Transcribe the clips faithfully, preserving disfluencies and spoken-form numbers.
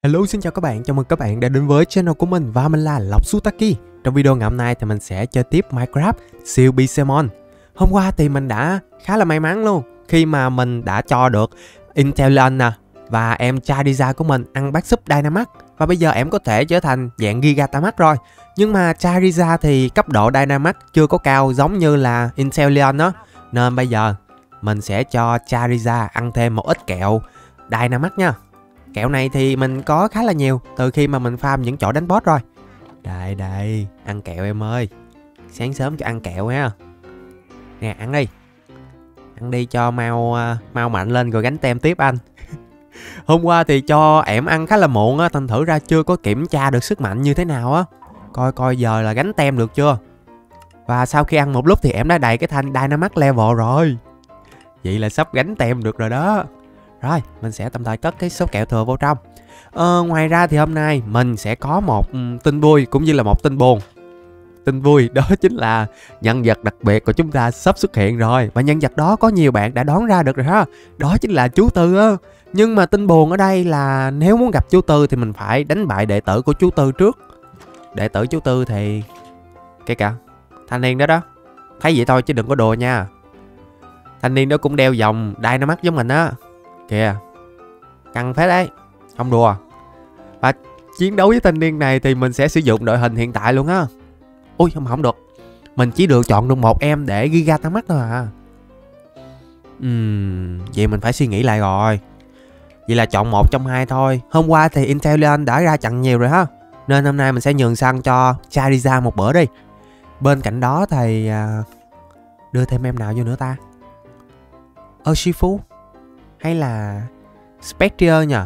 Hello, xin chào các bạn, chào mừng các bạn đã đến với channel của mình và mình là Lộc Sutaki. Trong video ngày hôm nay thì mình sẽ chơi tiếp Minecraft siêu Pixelmon. Hôm qua thì mình đã khá là may mắn luôn khi mà mình đã cho được Inteleon nè và em Charizard của mình ăn bát súp Dynamax. Và bây giờ em có thể trở thành dạng Gigatamax rồi. Nhưng mà Charizard thì cấp độ Dynamax chưa có cao giống như là Inteleon đó. Nên bây giờ mình sẽ cho Charizard ăn thêm một ít kẹo Dynamax nha. Kẹo này thì mình có khá là nhiều từ khi mà mình farm những chỗ đánh boss rồi. Đây đây, ăn kẹo em ơi. Sáng sớm cho ăn kẹo ha. Nè, ăn đi. Ăn đi cho mau mau mạnh lên rồi gánh tem tiếp anh. Hôm qua thì cho ẻm ăn khá là muộn á, thành thử ra chưa có kiểm tra được sức mạnh như thế nào á. Coi coi giờ là gánh tem được chưa. Và sau khi ăn một lúc thì ẻm đã đầy cái thanh Dynamax level rồi. Vậy là sắp gánh tem được rồi đó. Rồi, mình sẽ tạm thời cất cái số kẹo thừa vô trong. Ờ, ngoài ra thì hôm nay mình sẽ có một um, tin vui cũng như là một tin buồn. Tin vui đó chính là nhân vật đặc biệt của chúng ta sắp xuất hiện rồi. Và nhân vật đó có nhiều bạn đã đoán ra được rồi ha. Đó chính là chú Tư á. Nhưng mà tin buồn ở đây là nếu muốn gặp chú Tư thì mình phải đánh bại đệ tử của chú Tư trước. Đệ tử chú Tư thì... Cái cả thanh niên đó đó. Thấy vậy thôi chứ đừng có đùa nha. Thanh niên đó cũng đeo vòng Dynamax giống mình á. Kìa, căng phết đấy, không đùa. Và chiến đấu với thanh niên này thì mình sẽ sử dụng đội hình hiện tại luôn á. Ui, không không được. Mình chỉ được chọn được một em để Gigatamax thôi à. Uhm, vậy mình phải suy nghĩ lại rồi. Vậy là chọn một trong hai thôi. Hôm qua thì Inteleon đã ra chặn nhiều rồi ha. Nên hôm nay mình sẽ nhường sân cho Charizard một bữa đi. Bên cạnh đó thì à, đưa thêm em nào vô nữa ta? Urshifu hay là Spectre nhỉ?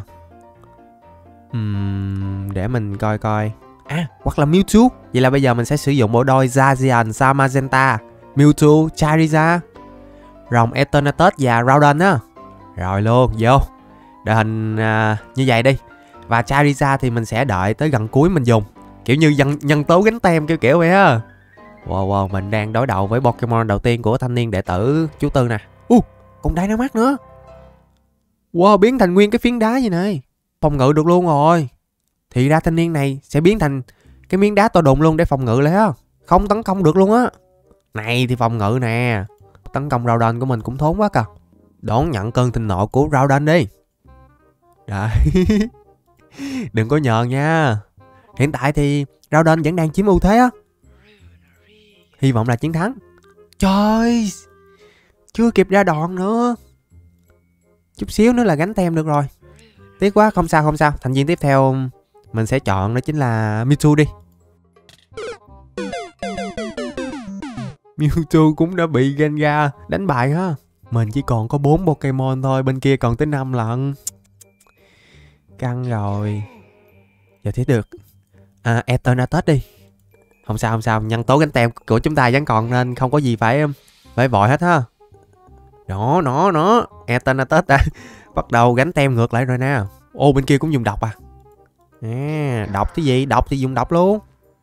Uhm, để mình coi coi. À, hoặc là Mewtwo. Vậy là bây giờ mình sẽ sử dụng bộ đôi Zacian Sa Magenta, Mewtwo, Charizard, rồng Eternatus và Groudon á. Rồi luôn, vô. Đội hình à, như vậy đi. Và Charizard thì mình sẽ đợi tới gần cuối mình dùng. Kiểu như nhân, nhân tố gánh tem kiểu kiểu vậy á. Wow, wow, mình đang đối đầu với Pokemon đầu tiên của thanh niên đệ tử chú Tư nè. Uh, còn Dynamax nữa. Wow, biến thành nguyên cái phiến đá vậy này. Phòng ngự được luôn rồi. Thì ra thanh niên này sẽ biến thành cái miếng đá to đùng luôn để phòng ngự lại á. Không tấn công được luôn á. Này thì phòng ngự nè. Tấn công Groudon của mình cũng thốn quá cả. Đón nhận cơn thịnh nộ của Groudon đi. Đấy. Đừng có nhờn nha. Hiện tại thì Groudon vẫn đang chiếm ưu thế á. Hy vọng là chiến thắng. Trời, chưa kịp ra đòn nữa. Chút xíu nữa là gánh tem được rồi. Tiếc quá, không sao không sao. Thành viên tiếp theo mình sẽ chọn đó chính là Mewtwo đi. Mewtwo cũng đã bị Gengar đánh bại ha. Mình chỉ còn có bốn Pokemon thôi, bên kia còn tới năm lận. Căng rồi. Giờ thiết được à, Eternatus đi. Không sao không sao, nhân tố gánh tem của chúng ta vẫn còn nên không có gì phải phải vội hết ha. Nó nó nó Eternatus đã bắt đầu gánh tem ngược lại rồi nè. Ô, bên kia cũng dùng độc à. À, độc cái gì? Độc thì dùng độc luôn.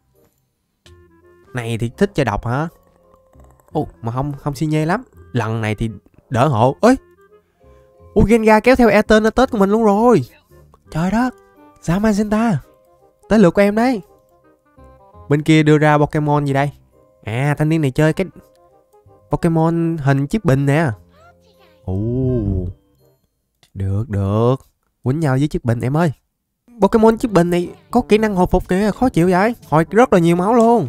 Này thì thích chơi độc hả? Ô, mà không không xi nhê lắm. Lần này thì đỡ hộ. Ơi, ô, Gengar kéo theo Eternatus của mình luôn rồi. Trời đất, Sa Magenta, tới lượt của em đấy. Bên kia đưa ra Pokemon gì đây? À, thanh niên này chơi cái Pokemon hình chiếc bình nè. Ồ, được được. Quýnh nhau với chiếc bình em ơi. Pokemon chiếc bình này có kỹ năng hồi phục kìa, khó chịu vậy. Hồi rất là nhiều máu luôn.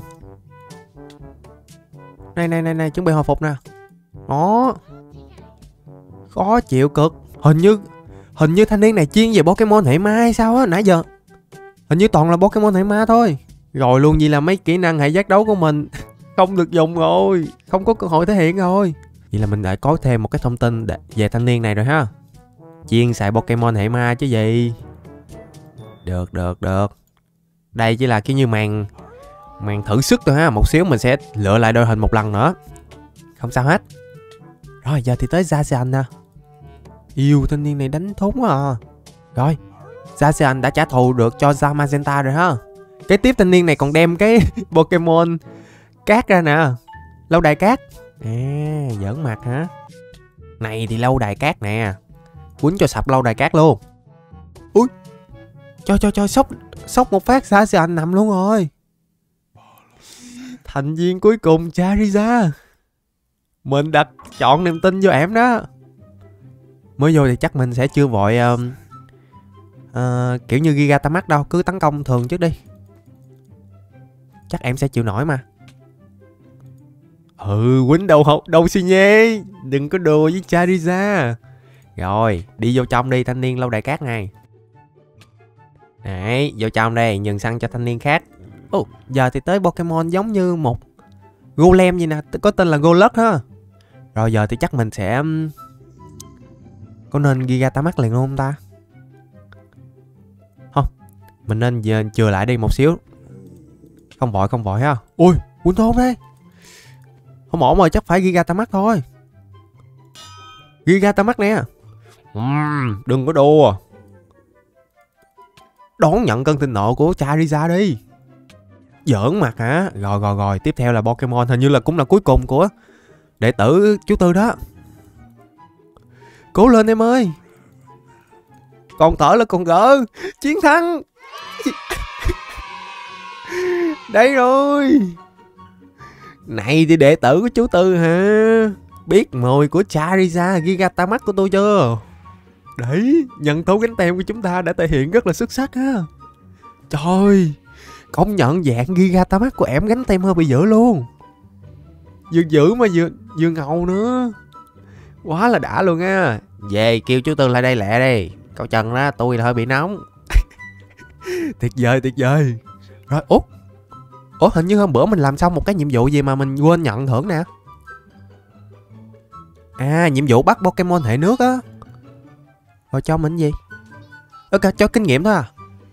Này này này này, chuẩn bị hồi phục nè. Đó, khó chịu cực. Hình như Hình như thanh niên này chuyên về Pokemon hệ ma hay sao á. Nãy giờ hình như toàn là Pokemon hệ ma thôi. Rồi luôn, vậy là mấy kỹ năng hệ giác đấu của mình không được dùng rồi. Không có cơ hội thể hiện rồi. Vậy là mình đã có thêm một cái thông tin về thanh niên này rồi ha. Chuyên xài Pokemon hệ ma chứ gì. Được được được. Đây chỉ là cái như màn Màn thử sức thôi ha. Một xíu mình sẽ lựa lại đội hình một lần nữa. Không sao hết. Rồi giờ thì tới Zacian nè. Yêu, thanh niên này đánh thốn quá à. Rồi, Zacian đã trả thù được cho Sa Magenta rồi ha. Cái tiếp thanh niên này còn đem cái Pokemon cát ra nè. Lâu đài cát. À, giỡn mặt hả? Này thì lâu đài cát nè. Quýnh cho sập lâu đài cát luôn. Ui, Cho cho cho sốc sốc một phát xa xì anh nằm luôn rồi. Thành viên cuối cùng Charizard. Mình đặt chọn niềm tin vô em đó. Mới vô thì chắc mình sẽ chưa vội uh, uh, kiểu như Gigatamax đâu. Cứ tấn công thường trước đi. Chắc em sẽ chịu nổi mà. Ừ, quýnh đầu hộp đâu xì nhé. Đừng có đùa với Charizard. Rồi, đi vô trong đi thanh niên lâu đài cát này. Đấy, vô trong đây, nhường xăng cho thanh niên khác. Ồ, oh, giờ thì tới Pokemon giống như một Golem gì nè, có tên là Golux ha. Rồi giờ thì chắc mình sẽ có nên Gigatamax liền luôn không ta? Không, mình nên giờ chừa lại đi một xíu. Không vội, không vội ha. Ui, quýnh thôn đây. Không ổn rồi, chắc phải Gigatamax thôi. Gigatamax nè. uhm, Đừng có đùa. Đón nhận cơn thịnh nộ của Charizard đi. Giỡn mặt hả? Rồi rồi rồi, tiếp theo là Pokemon hình như là cũng là cuối cùng của đệ tử chú Tư đó. Cố lên em ơi. Còn thở là còn gỡ. Chiến thắng. Đây rồi. Này thì đệ tử của chú Tư hả? Biết mùi của Charizard Gigatamax của tôi chưa? Đấy, nhận thấu cánh tem của chúng ta đã thể hiện rất là xuất sắc ha. Trời, công nhận dạng Gigatamax của em gánh tem hơi bị dữ luôn. Vừa dữ mà vừa, vừa ngầu nữa. Quá là đã luôn á. Về kêu chú Tư lại đây lẹ đi. Cậu Trần đó, tôi là hơi bị nóng. Tuyệt vời, tuyệt vời. Rồi, út. Ủa, hình như hôm bữa mình làm xong một cái nhiệm vụ gì mà mình quên nhận thưởng nè. À, nhiệm vụ bắt Pokemon hệ nước á. Rồi cho mình gì? Ok, cho kinh nghiệm thôi à.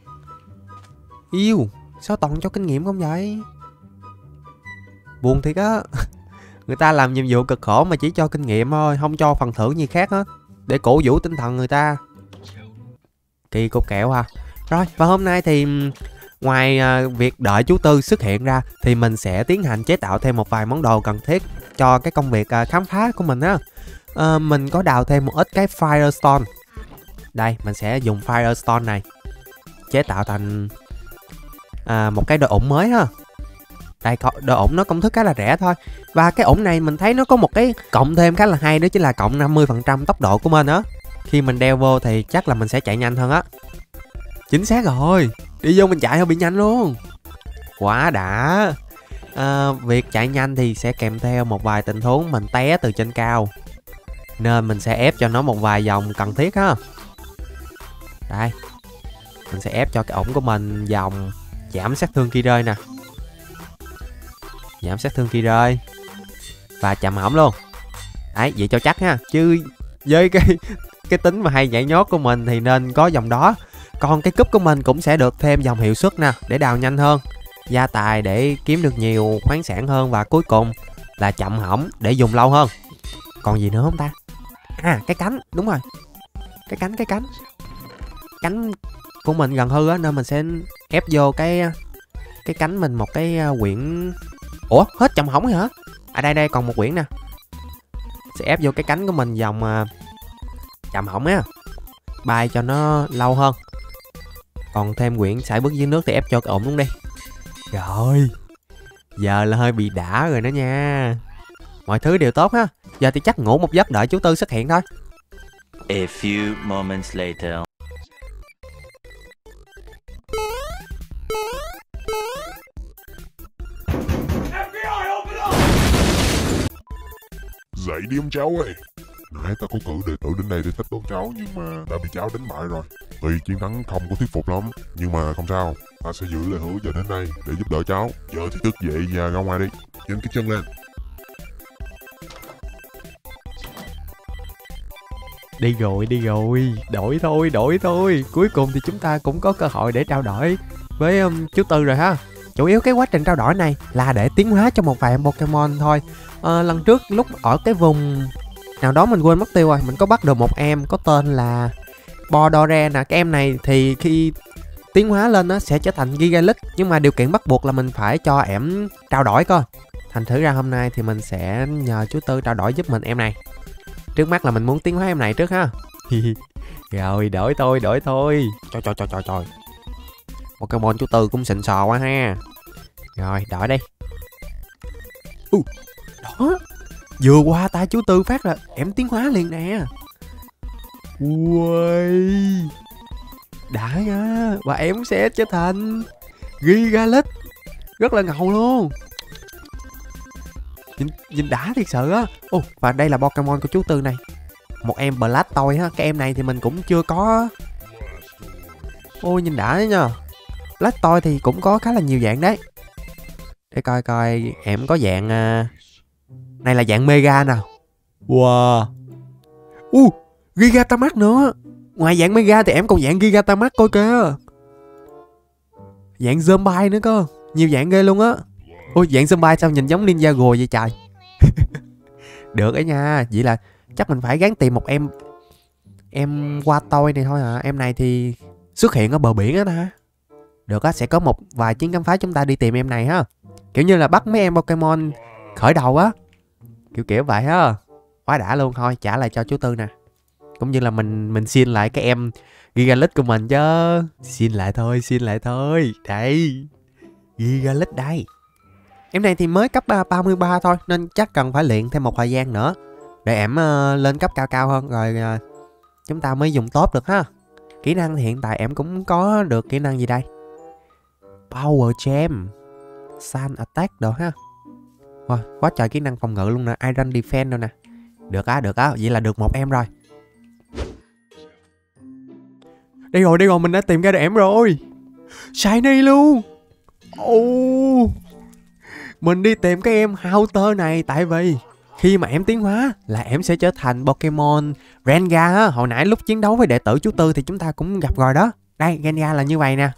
Yêu, sao toàn cho kinh nghiệm không vậy? Buồn thiệt á. Người ta làm nhiệm vụ cực khổ mà chỉ cho kinh nghiệm thôi, không cho phần thưởng gì khác hết. Để cổ vũ tinh thần người ta. Kỳ cục kẹo à. Rồi, và hôm nay thì ngoài uh, việc đợi chú Tư xuất hiện ra thì mình sẽ tiến hành chế tạo thêm một vài món đồ cần thiết cho cái công việc uh, khám phá của mình á. Uh, mình có đào thêm một ít cái Firestone. Đây, mình sẽ dùng Firestone này chế tạo thành uh, một cái đồ ủng mới ha. Đây, đồ ủng nó công thức khá là rẻ thôi. Và cái ủng này mình thấy nó có một cái cộng thêm khá là hay, đó chính là cộng năm mươi phần trăm tốc độ của mình á. Khi mình đeo vô thì chắc là mình sẽ chạy nhanh hơn á. Chính xác rồi. Đi vô mình chạy hơi bị nhanh luôn. Quá đã. à, Việc chạy nhanh thì sẽ kèm theo một vài tình huống mình té từ trên cao, nên mình sẽ ép cho nó một vài vòng cần thiết ha. Đây, mình sẽ ép cho cái ủng của mình vòng giảm sát thương khi rơi nè. Giảm sát thương khi rơi. Và chạm hỏng luôn. Đấy, vậy cho chắc ha. Chứ với cái cái tính mà hay nhảy nhót của mình thì nên có dòng đó. Còn cái cúp của mình cũng sẽ được thêm dòng hiệu suất nè, để đào nhanh hơn, gia tài để kiếm được nhiều khoáng sản hơn, và cuối cùng là chậm hỏng để dùng lâu hơn. Còn gì nữa không ta? À, cái cánh, đúng rồi. Cái cánh, cái cánh Cánh của mình gần hư á, nên mình sẽ ép vô cái Cái cánh mình một cái quyển. Ủa, hết chậm hỏng rồi hả? À đây đây, còn một quyển nè. Sẽ ép vô cái cánh của mình dòng chậm hỏng á, bay cho nó lâu hơn. Còn thêm quyển sải bước dưới nước thì ép cho cái ổn luôn đi. Rồi, giờ là hơi bị đã rồi đó nha. Mọi thứ đều tốt ha. Giờ thì chắc ngủ một giấc đợi chú Tư xuất hiện thôi. A few moments later. Dậy đi ông cháu ơi. Nãy ta có cử đệ tử đến đây để thách đố cháu, nhưng mà đã bị cháu đánh bại rồi. Tuy chiến thắng không có thuyết phục lắm, nhưng mà không sao. Ta sẽ giữ lời hứa giờ đến đây để giúp đỡ cháu. Giờ thì thức dậy và ra ngoài đi. Nhanh cái chân lên. Đi rồi, đi rồi. Đổi thôi, đổi thôi. Cuối cùng thì chúng ta cũng có cơ hội để trao đổi với um, chú Tư rồi ha. Chủ yếu cái quá trình trao đổi này là để tiến hóa cho một vài Pokemon thôi. à, Lần trước lúc ở cái vùng nào đó mình quên mất tiêu rồi, mình có bắt được một em có tên là Bordore nè. Cái em này thì khi tiến hóa lên nó sẽ trở thành Gigalux, nhưng mà điều kiện bắt buộc là mình phải cho em trao đổi coi. Thành thử ra hôm nay thì mình sẽ nhờ chú Tư trao đổi giúp mình em này. Trước mắt là mình muốn tiến hóa em này trước ha. Rồi, đổi thôi, đổi thôi. Trời trời trời trời trời. Pokemon chú Tư cũng xịn sò quá ha. Rồi, đổi đi. uh, Đó, vừa qua tay chú Tư phát là em tiến hóa liền nè. Ui, đã nha. Và em sẽ trở thành Gigalith, rất là ngầu luôn. Nhìn, nhìn đã thiệt sự á. Ồ, và đây là Pokemon của chú Tư này. Một em Blastoise ha. Cái em này thì mình cũng chưa có. Ôi nhìn đã đấy nha. Blastoise thì cũng có khá là nhiều dạng đấy. Để coi coi em có dạng uh... này là dạng Mega nào. Wow. Uh, Gigatamax nữa. Ngoài dạng Mega thì em còn dạng Gigatamax coi kìa. Dạng Zombie nữa cơ. Nhiều dạng ghê luôn á. Ôi dạng Zombie sao nhìn giống Ninjago vậy trời. Được ấy nha. Vậy là chắc mình phải gắng tìm một em Em qua tôi này thôi à. Em này thì xuất hiện ở bờ biển á ta. Được á, sẽ có một vài chiến khám phá chúng ta đi tìm em này ha. Kiểu như là bắt mấy em Pokemon khởi đầu á. Kiểu kiểu vậy ha. Quá đã luôn. Thôi trả lại cho chú Tư nè. Cũng như là mình mình xin lại cái em Gigalith của mình chứ. Xin lại thôi, xin lại thôi. Đây, Gigalith đây. Em này thì mới cấp ba mươi ba thôi, nên chắc cần phải luyện thêm một thời gian nữa để em uh, lên cấp cao cao hơn. Rồi uh, chúng ta mới dùng tốt được ha. Kỹ năng thì hiện tại em cũng có được kỹ năng gì đây? Power Gem, Sun Attack đồ ha. Wow, quá trời kỹ năng phòng ngự luôn nè. Iron Defense đâu nè. Được á, được á, vậy là được một em rồi. Đây rồi, đây rồi, mình đã tìm ra được em rồi. Shiny luôn. Oh, mình đi tìm cái em Haunter này. Tại vì khi mà em tiến hóa là em sẽ trở thành Pokemon Gengar á. Hồi nãy lúc chiến đấu với đệ tử chú Tư thì chúng ta cũng gặp rồi đó. Đây, Gengar là như vậy nè.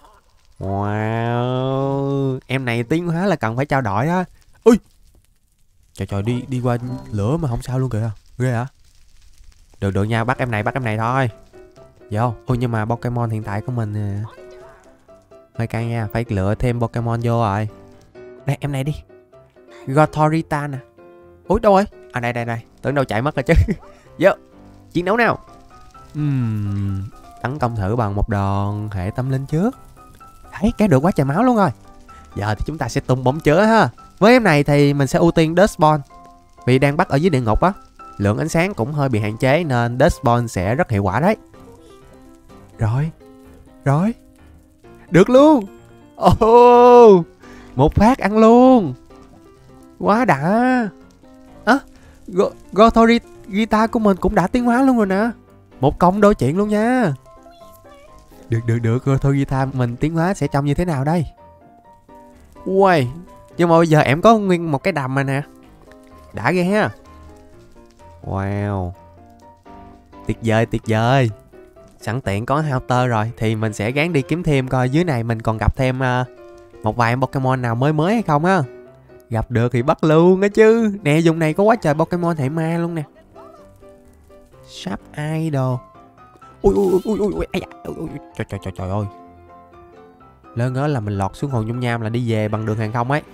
Wow, em này tiến hóa là cần phải trao đổi á. Ui, trời trời, đi đi qua lửa mà không sao luôn kìa. Ghê hả? Được được nha, bắt em này, bắt em này thôi. Vô. Ôi nhưng mà Pokemon hiện tại của mình hơi cay nha. Phải lựa thêm Pokemon vô rồi. Đây em này đi. Gothorita nè. Ui đâu rồi? À đây đây đây. Tưởng đâu chạy mất rồi chứ. Vô. Chiến đấu nào. uhm, Tấn công thử bằng một đòn hệ tâm linh trước. Thấy kéo được quá trời máu luôn rồi. Giờ thì chúng ta sẽ tung bóng chữa ha. Với em này thì mình sẽ ưu tiên Dustborn. Vì đang bắt ở dưới địa ngục á. Lượng ánh sáng cũng hơi bị hạn chế nên Dustborn sẽ rất hiệu quả đấy. Rồi. Rồi. Được luôn. Oh, một phát ăn luôn. Quá đã. Á, à, Gothorita của mình cũng đã tiến hóa luôn rồi nè. Một công đôi chuyện luôn nha. Được được được, Gothorita mình tiến hóa sẽ trông như thế nào đây? Ui, nhưng mà bây giờ em có nguyên một cái đầm rồi nè. Đã ghê ha. Wow, tuyệt vời tuyệt vời. Sẵn tiện có Haunter rồi thì mình sẽ gắng đi kiếm thêm coi dưới này mình còn gặp thêm uh, một vài Pokemon nào mới mới hay không á. Gặp được thì bắt luôn á chứ. Nè vùng này có quá trời Pokemon hệ ma luôn nè. Sharp Idol. Ui ui ui ui ui, ui, ui, ui. Trời trời trời trời ơi. Lớn ngớ là mình lọt xuống hồn dung nham là đi về bằng đường hàng không ấy.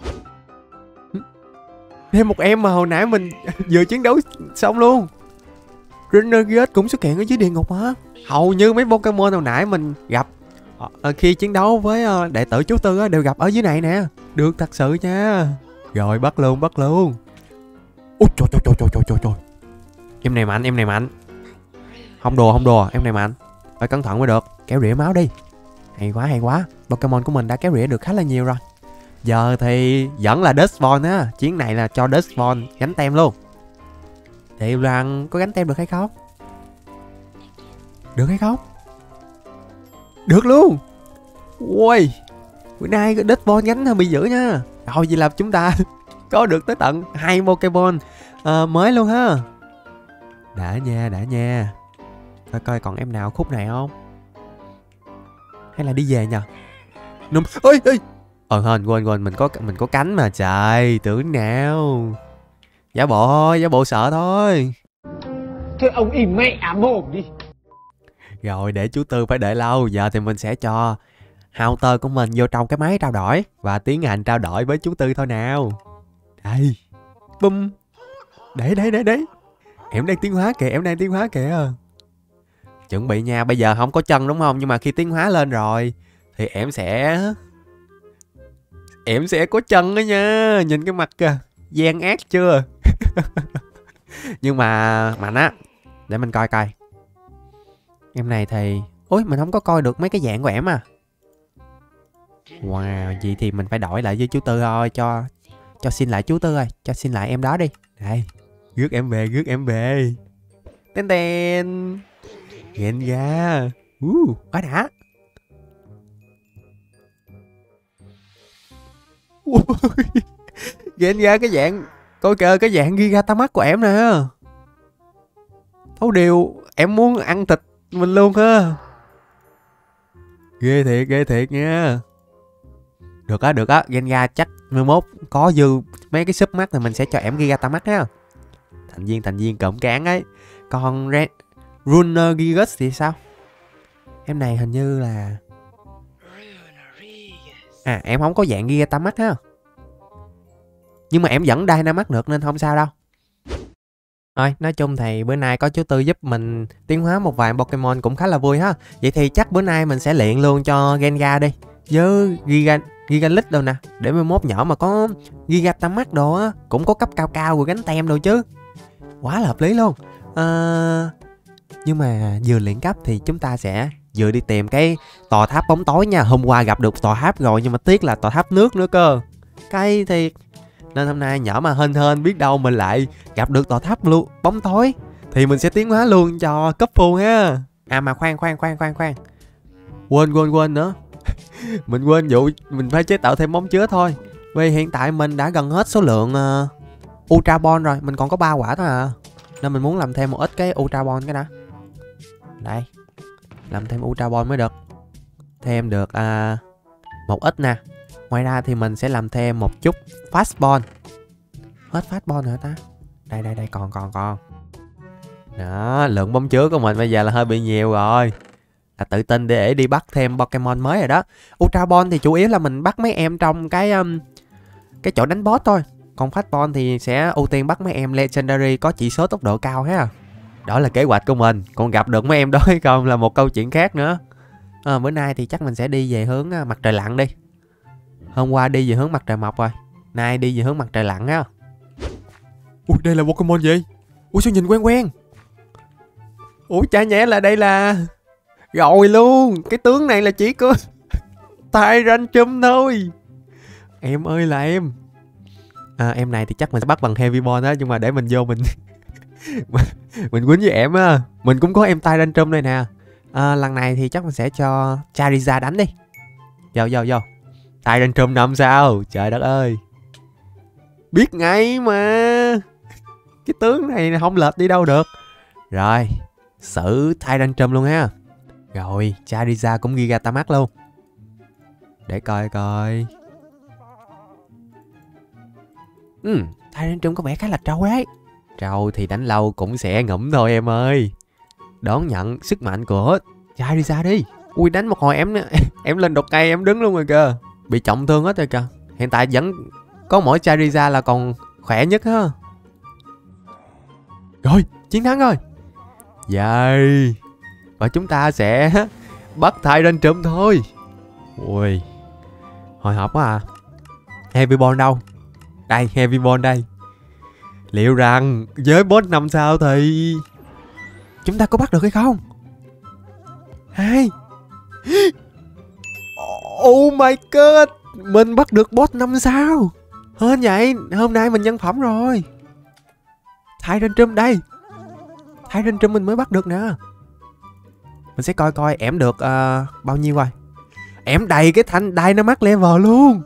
Thêm một em mà hồi nãy mình vừa chiến đấu xong luôn. Renegade cũng xuất hiện ở dưới địa ngục hả? Hầu như mấy Pokemon hồi nãy mình gặp à, khi chiến đấu với uh, đệ tử chú Tư á, đều gặp ở dưới này nè. Được thật sự nha. Rồi bắt luôn, bắt luôn. Ôi trời trời trời trời trời trời. Em này mạnh, em này mạnh. Không đùa, không đùa, em này mạnh. Phải cẩn thận mới được. Kéo rỉa máu đi. Hay quá, hay quá. Pokemon của mình đã kéo rỉa được khá là nhiều rồi. Giờ thì vẫn là Dustborn á. Chiến này là cho Dustborn gánh tem luôn. Thì rằng có gánh tem được hay không? Được hay không? Được luôn. Ui, bữa nay Dustborn gánh hơi bị dữ nha. Rồi vậy là chúng ta có được tới tận hai Pokemon uh, mới luôn ha. Đã nha, đã nha. Coi coi còn em nào khúc này không? Hay là đi về nhờ? Num ơi ơi. Ờ hên quên quên mình có mình có cánh mà trời, tưởng nào. Giả bộ thôi, giả bộ sợ thôi. Thôi ông im mẹ mồm đi. Rồi để chú Tư phải đợi lâu. Giờ thì mình sẽ cho Haunter của mình vô trong cái máy trao đổi và tiến hành trao đổi với chú Tư thôi nào. Đây. Bum. Để để để để. Em đang tiến hóa kìa, em đang tiến hóa kìa. Chuẩn bị nha, bây giờ không có chân đúng không? Nhưng mà khi tiến hóa lên rồi thì em sẽ em sẽ có chân đó nha. Nhìn cái mặt kìa, gian ác chưa? Nhưng mà mạnh á, để mình coi coi. Em này thì ôi, mình không có coi được mấy cái dạng của em à. Wow, vậy thì mình phải đổi lại với chú Tư thôi. Cho cho xin lại chú Tư ơi, cho xin lại em đó đi. Đây, rước em về, rước em về. Tên tên Gengar. Uh, quá đã. Gengar cái dạng, coi kìa cái dạng Gigantamax của em nè. Thấu điều em muốn ăn thịt mình luôn ha. Ghê thiệt, ghê thiệt nha. Được á, được á, Gengar chắc mai mốt có dư mấy cái súp mắt thì mình sẽ cho em Gigantamax ha. Thành viên, thành viên cộm cán ấy. Còn Ren... Runner Gigas thì sao? Em này hình như là... À, em không có dạng Gigantamax ha. Nhưng mà em vẫn Dynamax được nên không sao đâu. Thôi, nói chung thì bữa nay có chú Tư giúp mình tiến hóa một vài Pokemon cũng khá là vui ha. Vậy thì chắc bữa nay mình sẽ luyện luôn cho Gengar đi. Với Giga... Gigalith đâu nè. Để mai mốt nhỏ mà có Gigantamax đồ á, cũng có cấp cao cao rồi gánh tem đồ chứ. Quá là hợp lý luôn. À... Nhưng mà vừa luyện cấp thì chúng ta sẽ vừa đi tìm cái tòa tháp bóng tối nha. Hôm qua gặp được tòa tháp rồi nhưng mà tiếc là tòa tháp nước nữa cơ. Cái thiệt. Nên hôm nay nhỏ mà hên hên biết đâu mình lại gặp được tòa tháp luôn bóng tối thì mình sẽ tiến hóa luôn cho cấp full ha. À mà khoan khoan khoan khoan khoan. Quên quên quên nữa. Mình quên vụ mình phải chế tạo thêm bóng chứa thôi. Vì hiện tại mình đã gần hết số lượng uh, Ultra Ball rồi. Mình còn có ba quả thôi à. Nên mình muốn làm thêm một ít cái Ultra Ball cái đã. Đây. Làm thêm Ultra Ball mới được. Thêm được uh, một ít nè. Ngoài ra thì mình sẽ làm thêm một chút Fast Ball. Hết Fast Ball hả ta? Đây đây đây, còn còn còn. Đó, lượng bóng chứa của mình bây giờ là hơi bị nhiều rồi. Là tự tin để đi bắt thêm Pokemon mới rồi đó. Ultra Ball thì chủ yếu là mình bắt mấy em trong cái um, cái chỗ đánh boss thôi. Còn Fast Ball thì sẽ ưu tiên bắt mấy em Legendary có chỉ số tốc độ cao ha. Đó là kế hoạch của mình. Còn gặp được mấy em đó hay không là một câu chuyện khác nữa. À, bữa nay thì chắc mình sẽ đi về hướng uh, mặt trời lặn đi. Hôm qua đi về hướng mặt trời mọc rồi. Nay đi về hướng mặt trời lặn á. Ui, đây là Pokemon gì? Ui, sao nhìn quen quen. Ui, chả nhẽ là đây là... Rồi luôn, cái tướng này là chỉ có Tyrantrum thôi. Em ơi là em. À, em này thì chắc mình sẽ bắt bằng Heavy Ball đó. Nhưng mà để mình vô mình mình quýnh với em á. Mình cũng có em Tyrantrum đây nè. À, lần này thì chắc mình sẽ cho Charizard đánh đi. Vô vô vô. Tyrantrum năm sao? Trời đất ơi. Biết ngay mà. Cái tướng này không lệch đi đâu được. Rồi, xử Tyrantrum luôn ha. Rồi, Charizard cũng Gigantamax luôn. Để coi coi. Ừ, Tyrantrum có vẻ khá là trâu đấy. Trâu thì đánh lâu cũng sẽ ngủm thôi em ơi. Đón nhận sức mạnh của Charizard đi. Ui, đánh một hồi em em lên đột cây em đứng luôn rồi kìa. Bị trọng thương hết rồi kìa. Hiện tại vẫn có mỗi Charizard là còn khỏe nhất ha. Rồi, chiến thắng rồi. Vậy và chúng ta sẽ bắt Tyrantrum thôi. Ui, hồi hộp quá à. Heavy Ball đâu? Đây, Heavy Ball đây. Liệu rằng với boss năm sao thì chúng ta có bắt được hay không? Hai. Oh my god, mình bắt được boss năm sao. Hên vậy, hôm nay mình nhân phẩm rồi. Tyrantrum đây. Tyrantrum mình mới bắt được nè. Mình sẽ coi coi ẻm được uh, bao nhiêu rồi. Ẻm đầy cái thanh Dynamax level luôn.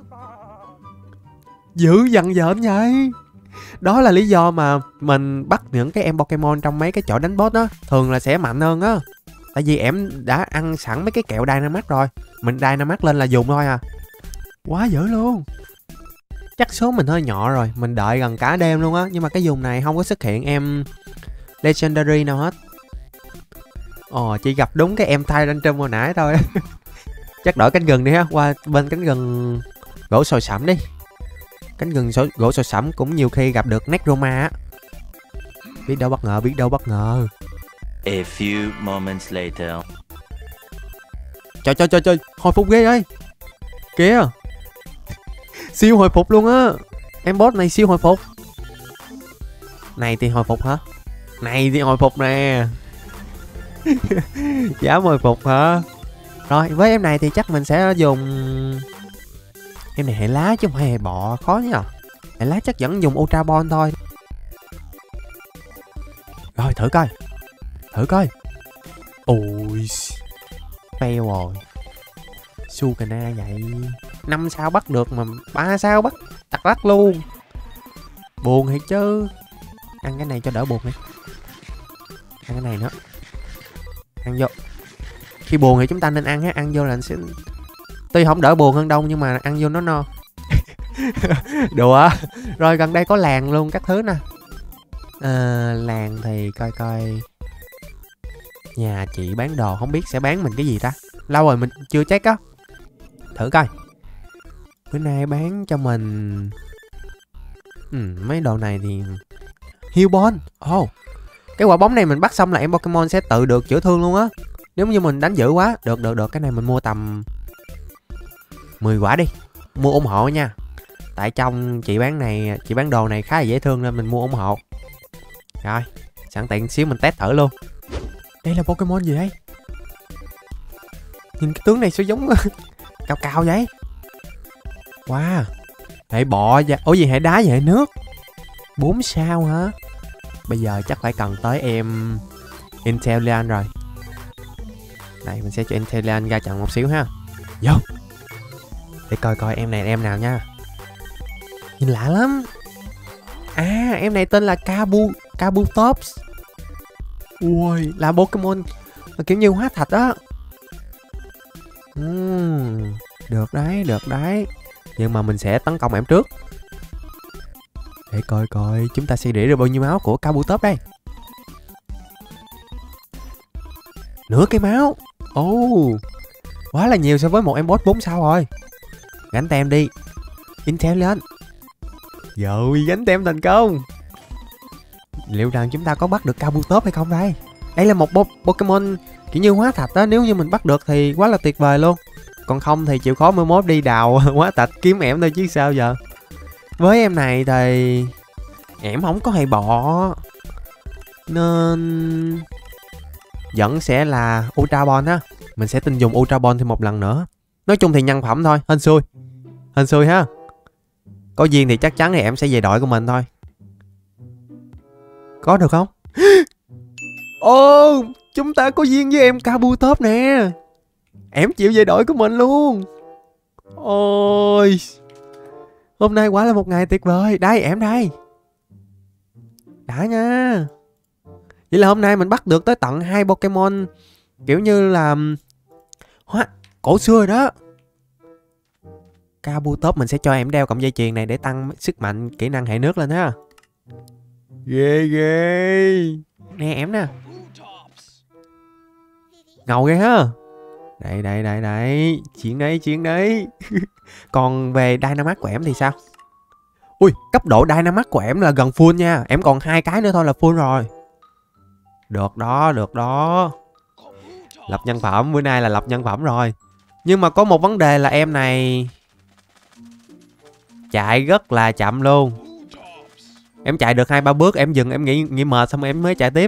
Dữ dằn dợm vậy. Đó là lý do mà mình bắt những cái em Pokemon trong mấy cái chỗ đánh boss đó thường là sẽ mạnh hơn á. Tại vì em đã ăn sẵn mấy cái kẹo Dynamax rồi. Mình Dynamax lên là dùng thôi à. Quá dữ luôn. Chắc số mình hơi nhỏ rồi. Mình đợi gần cả đêm luôn á. Nhưng mà cái vùng này không có xuất hiện em Legendary nào hết. Ồ, chỉ gặp đúng cái em Tyrantrum hồi nãy thôi. Chắc đổi cánh gừng đi ha. Qua bên cánh gừng gỗ sồi sẫm đi. Cánh gừng sổ, gỗ sồi sẫm cũng nhiều khi gặp được Necroma á. Biết đâu bất ngờ, biết đâu bất ngờ. A few moments later. Trời trời trời trời, hồi phục ghê ơi. Kìa. Siêu hồi phục luôn á. Em boss này siêu hồi phục. Này thì hồi phục hả? Này thì hồi phục nè. Dám hồi phục hả? Rồi với em này thì chắc mình sẽ dùng em này hệ lá chứ không phải hệ bọ, khó nhỉ. Hệ lá chắc vẫn dùng Ultra Ball thôi. Rồi thử coi. Thử coi. Ôi fail rồi. Sukana vậy. Năm sao bắt được mà ba sao bắt tặc lắc luôn. Buồn thiệt chứ. Ăn cái này cho đỡ buồn đi. Ăn cái này nữa. Ăn vô. Khi buồn thì chúng ta nên ăn á, ăn vô là sẽ tuy không đỡ buồn hơn đâu nhưng mà ăn vô nó no. Đùa. Rồi gần đây có làng luôn các thứ nè. À, làng thì coi coi. Nhà chị bán đồ không biết sẽ bán mình cái gì ta. Lâu rồi mình chưa check á. Thử coi. Bữa nay bán cho mình ừ, mấy đồ này thì Heal Ball. Ồ oh. Cái quả bóng này mình bắt xong là em Pokemon sẽ tự được chữa thương luôn á. Nếu như mình đánh dữ quá. Được được được. Cái này mình mua tầm mười quả đi. Mua ủng hộ nha. Tại trong chị bán này, chị bán đồ này khá là dễ thương nên mình mua ủng hộ. Rồi sẵn tiện xíu mình test thử luôn. Đây là Pokemon gì đấy? Nhìn cái tướng này sao giống cao cao vậy? Wow. Hệ bọ và... Ủa gì hệ đá vậy hệ nước? Bốn sao hả? Bây giờ chắc phải cần tới em Inteleon rồi. Đây mình sẽ cho Inteleon ra trận một xíu ha. Vô. Để coi coi em này em nào nha. Nhìn lạ lắm. À em này tên là Kabu Kabutops. Ui là Pokemon là kiểu như hóa thạch á. uhm, Được đấy được đấy. Nhưng mà mình sẽ tấn công em trước. Để coi coi chúng ta sẽ để được bao nhiêu máu của Kabutops đây. Nửa cái máu. Ồ oh, quá là nhiều so với một em boss bốn sao rồi. Gánh tem đi Inteleon. Rồi gánh tem thành công. Liệu rằng chúng ta có bắt được Kabutops hay không đây? Đây là một bo Pokemon kiểu như hóa thạch đó. Nếu như mình bắt được thì quá là tuyệt vời luôn. Còn không thì chịu khó mới mốt đi đào hóa thạch kiếm ẻm thôi chứ sao giờ. Với em này thì ẻm không có hệ bọ nên vẫn sẽ là Ultra Ball á. Mình sẽ tin dùng Ultra Ball thêm một lần nữa. Nói chung thì nhân phẩm thôi. Hên xui. Hên xui ha. Có duyên thì chắc chắn thì em sẽ về đội của mình thôi. Có được không? Ồ oh, chúng ta có duyên với em Kabutops nè. Em chịu về đội của mình luôn. Ôi hôm nay quả là một ngày tuyệt vời. Đây em đây. Đã nha. Vậy là hôm nay mình bắt được tới tận hai Pokemon kiểu như là hóa cổ xưa rồi đó. Kabutops mình sẽ cho em đeo cọng dây chuyền này để tăng sức mạnh kỹ năng hệ nước lên ha. Ghê ghê. Nè em nè. Ngầu ghê ha. Đây đây đây đây. Chuyện đấy chuyện đấy. Còn về Dynamax của em thì sao? Ui cấp độ Dynamax của em là gần full nha. Em còn hai cái nữa thôi là full rồi. Được đó được đó. Lập nhân phẩm. Bữa nay là lập nhân phẩm rồi. Nhưng mà có một vấn đề là em này chạy rất là chậm luôn. Em chạy được hai ba bước em dừng em nghĩ nghĩ mệt xong em mới chạy tiếp.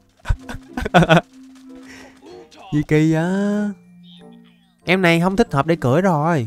Gì kỳ á. Em này không thích hợp để cưỡi rồi.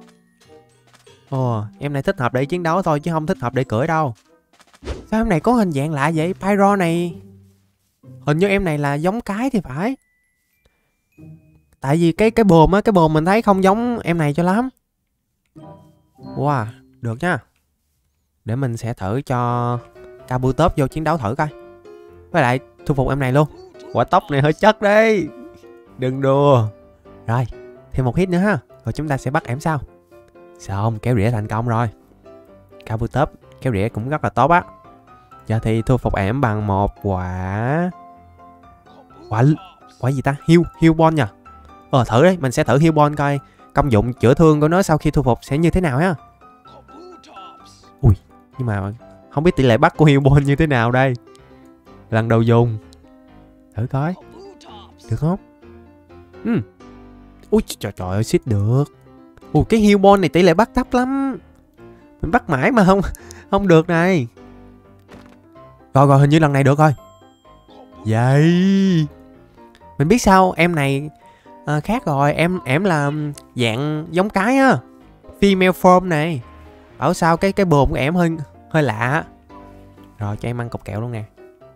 Ồ em này thích hợp để chiến đấu thôi chứ không thích hợp để cưỡi đâu. Sao em này có hình dạng lạ vậy? Pyro này hình như em này là giống cái thì phải. Tại vì cái cái bồm á, cái bồm mình thấy không giống em này cho lắm. Wow, được nha. Để mình sẽ thử cho Kabutops vô chiến đấu thử coi. Với lại thu phục em này luôn. Quả tóc này hơi chất đấy. Đừng đùa. Rồi, thêm một hit nữa ha. Rồi chúng ta sẽ bắt em sau. Xong, kéo rỉa thành công rồi. Kabutops kéo rỉa cũng rất là tốt á. Giờ thì thu phục em bằng một quả Quả Quả gì ta? Heal, Heal Ball nha. Ờ thử đi, mình sẽ thử Heal Ball coi công dụng chữa thương của nó sau khi thu phục sẽ như thế nào ha. Ui, nhưng mà không biết tỷ lệ bắt của Heal Ball như thế nào đây. Lần đầu dùng. Thử coi. Được không? Ừ. Ui trời trời ơi, xích được. Ui cái heal ball này tỷ lệ bắt thấp lắm. Mình bắt mãi mà không không được này. Rồi rồi hình như lần này được rồi. Vậy mình biết sao em này à, khác rồi. Em em là dạng giống cái á, female form này. Bảo sao cái cái bồn của em hơi hơi lạ. Rồi cho em ăn cục kẹo luôn nè.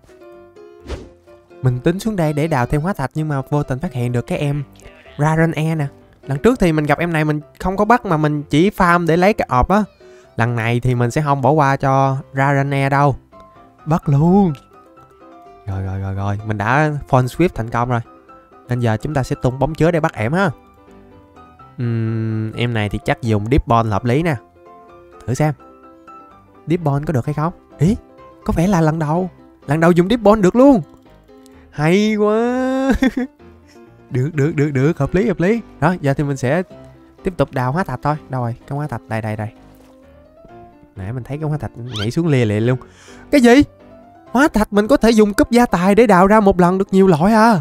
Mình tính xuống đây để đào thêm hóa thạch nhưng mà vô tình phát hiện được cái em Raren E nè. Lần trước thì mình gặp em này mình không có bắt mà mình chỉ farm để lấy cái ọp á. Lần này thì mình sẽ không bỏ qua cho Raren E đâu. Bắt luôn. Rồi rồi rồi rồi, mình đã phone sweep thành công rồi. Nên giờ chúng ta sẽ tung bóng chứa để bắt em ha. uhm, Em này thì chắc dùng deep ball hợp lý nè. Thử xem deep ball có được hay không. Ý, có vẻ là lần đầu Lần đầu dùng deep ball được luôn. Hay quá. Được được được được, hợp lý hợp lý. Đó, giờ thì mình sẽ tiếp tục đào hóa thạch thôi. Đâu rồi, cái hóa thạch đây đây đây. Nãy mình thấy cái hóa thạch nhảy xuống lìa lìa luôn. Cái gì? Hóa thạch mình có thể dùng cúp gia tài để đào ra một lần được nhiều loại à?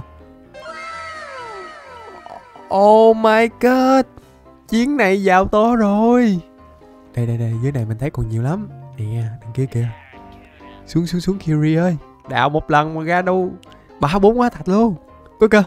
Oh my god, chuyến này giàu to rồi. Đây đây đây, dưới này mình thấy còn nhiều lắm. Nè, đằng kia kìa. Xuống xuống xuống Kiri ơi. Đào một lần mà ra đâu ba bốn hóa thạch luôn. Có cơ.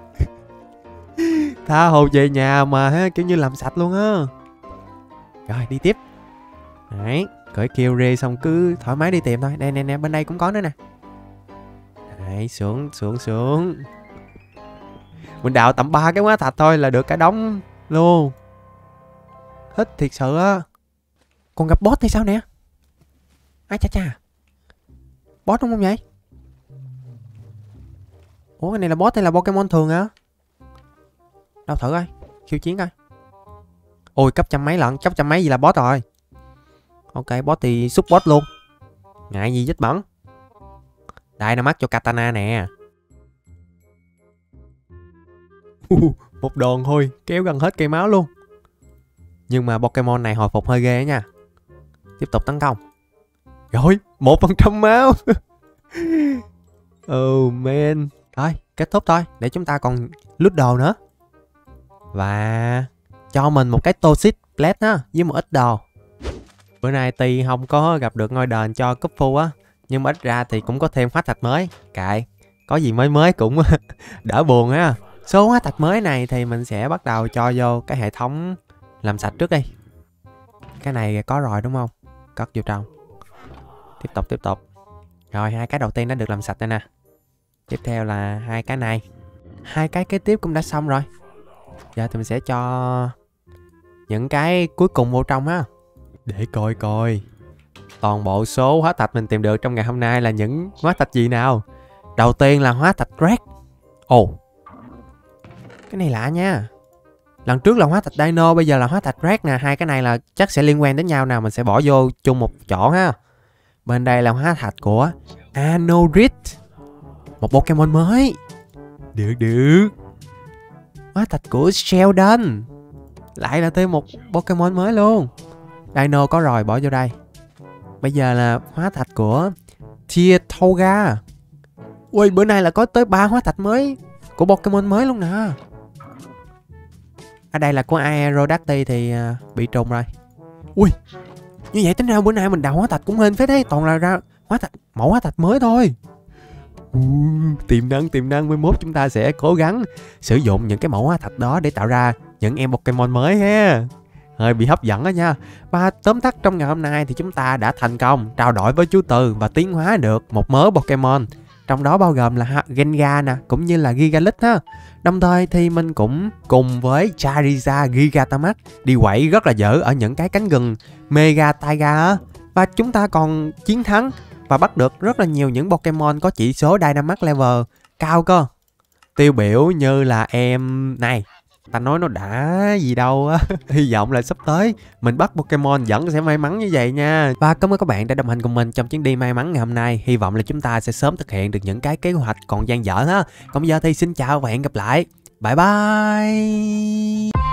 Tha hồ về nhà mà ha, kiểu như làm sạch luôn á. Rồi đi tiếp. Đấy, cởi Kiri xong cứ thoải mái đi tìm thôi. Đây nè nè, bên đây cũng có nữa nè. Đấy, xuống xuống xuống. Mình đào tầm ba cái hóa thạch thôi là được cả đống luôn. Thích thiệt sự á. Còn gặp boss thì sao nè? Ai cha cha. Boss đúng không vậy? Ủa cái này là boss hay là Pokemon thường hả? Đâu thử coi, khiêu chiến coi. Ôi cấp trăm mấy lận, cấp trăm mấy gì là boss rồi. Ok boss thì xúc boss luôn. Ngại gì vết bẩn. Đây nó mắc cho katana nè. uh, Một đòn thôi kéo gần hết cây máu luôn. Nhưng mà Pokemon này hồi phục hơi ghê nha. Tiếp tục tấn công. Rồi một phần trăm máu. Oh man. Rồi kết thúc thôi. Để chúng ta còn loot đồ nữa. Và cho mình một cái Toxic Blade á, với một ít đồ. Bữa nay tuy không có gặp được ngôi đền cho cúp phu á, nhưng mà ít ra thì cũng có thêm hóa thạch mới. Kệ, có gì mới mới cũng đỡ buồn á. Số hóa thạch mới này thì mình sẽ bắt đầu cho vô cái hệ thống làm sạch trước đi. Cái này có rồi đúng không? Cất vô trong. Tiếp tục tiếp tục. Rồi hai cái đầu tiên đã được làm sạch đây nè. Tiếp theo là hai cái này. Hai cái kế tiếp cũng đã xong rồi. Giờ thì mình sẽ cho những cái cuối cùng vô trong á. Để coi coi toàn bộ số hóa thạch mình tìm được trong ngày hôm nay là những hóa thạch gì nào. Đầu tiên là hóa thạch Red. Ồ, cái này lạ nha. Lần trước là hóa thạch Dino, bây giờ là hóa thạch Red nè. Hai cái này là chắc sẽ liên quan đến nhau nào. Mình sẽ bỏ vô chung một chỗ ha. Bên đây là hóa thạch của Anorid, một Pokemon mới. Được được. Hóa thạch của Sheldon, lại là thêm một Pokemon mới luôn. Dino có rồi, bỏ vô đây. Bây giờ là hóa thạch của Tirtouga. Ui, bữa nay là có tới ba hóa thạch mới của Pokemon mới luôn nè. Ở đây là của Aerodactyl thì uh, bị trùng rồi. Ui, như vậy tính ra bữa nay mình đào hóa thạch cũng hên phết đấy. Toàn là ra hóa thạch, mẫu hóa thạch mới thôi. Uh, tiềm năng tiềm năng. Mai mốt chúng ta sẽ cố gắng sử dụng những cái mẫu hóa thạch đó để tạo ra những em Pokemon mới ha. Hơi bị hấp dẫn đó nha. Và tóm tắt trong ngày hôm nay thì chúng ta đã thành công trao đổi với chú Từ và tiến hóa được một mớ Pokemon, trong đó bao gồm là Gengar nè, cũng như là Gigalith ha. Đồng thời thì mình cũng cùng với Charizard, Gigantamax đi quẩy rất là dở ở những cái cánh rừng Mega Taiga á. Và chúng ta còn chiến thắng và bắt được rất là nhiều những Pokemon có chỉ số Dynamax level cao cơ. Tiêu biểu như là em này, ta nói nó đã gì đâu á. Hy vọng là sắp tới mình bắt Pokemon vẫn sẽ may mắn như vậy nha. Và cảm ơn các bạn đã đồng hành cùng mình trong chuyến đi may mắn ngày hôm nay. Hy vọng là chúng ta sẽ sớm thực hiện được những cái kế hoạch còn dang dở ha. Còn bây giờ thì xin chào và hẹn gặp lại. Bye bye.